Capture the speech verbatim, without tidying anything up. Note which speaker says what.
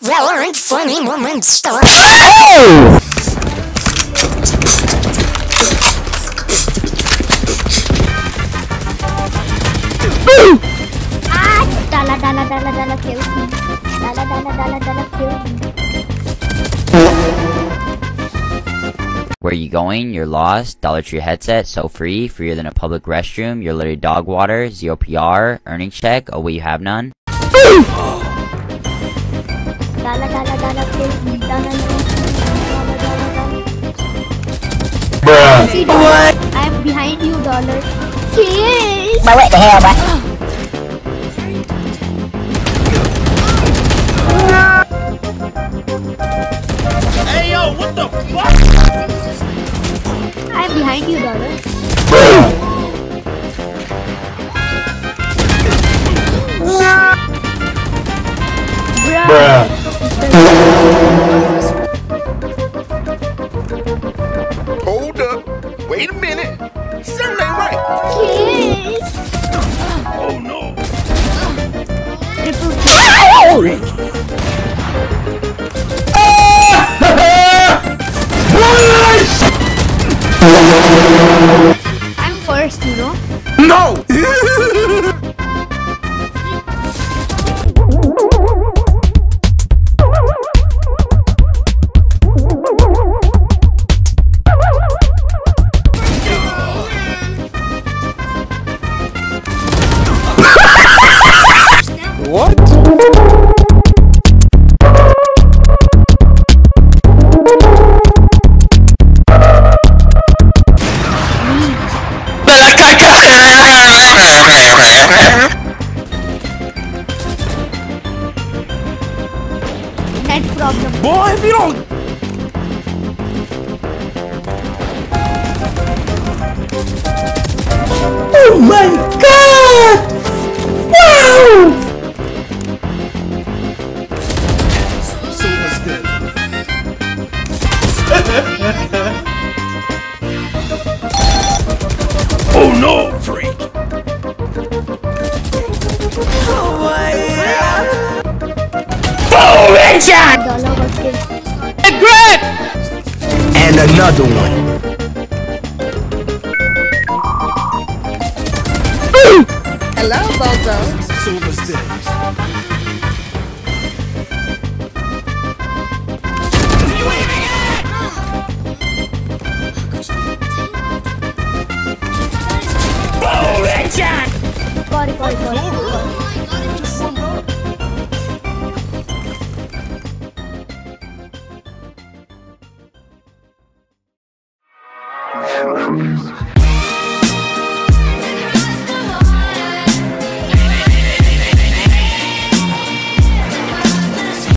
Speaker 1: Valorant funny moments start.
Speaker 2: Oh!
Speaker 3: Ah, dala dala dala dala kill me. Dala dala dala dala kill me.
Speaker 4: Where you going? You're lost. Dollar Tree headset, so free, freer than a public restroom. You're literally dog water, zero P R, earning check. Oh wait, you have none.
Speaker 3: Dala dala dala kill me. Dala dala dala dala.
Speaker 2: Bruh.
Speaker 3: See, what? I'm behind you, dollar. Kiss.
Speaker 1: But what the hell, bro?
Speaker 5: Hey yo, what the fuck?
Speaker 3: I'm behind you, dollar.
Speaker 2: Bruh.
Speaker 5: Hold up. Wait a minute. Something ain't right.
Speaker 3: Kiss.
Speaker 5: Oh no.
Speaker 3: Triple I'm first, you know.
Speaker 5: No! What?
Speaker 3: Net problem.
Speaker 5: Boy, if you don't...
Speaker 2: Oh my god! Wow!
Speaker 5: Oh no, freak!
Speaker 2: Oh my god!
Speaker 3: Dollar was killed.
Speaker 2: And another one.
Speaker 6: Hello, Bozo.
Speaker 5: Silver Stairs.
Speaker 3: Sorry, sorry, sorry.
Speaker 5: Just one more.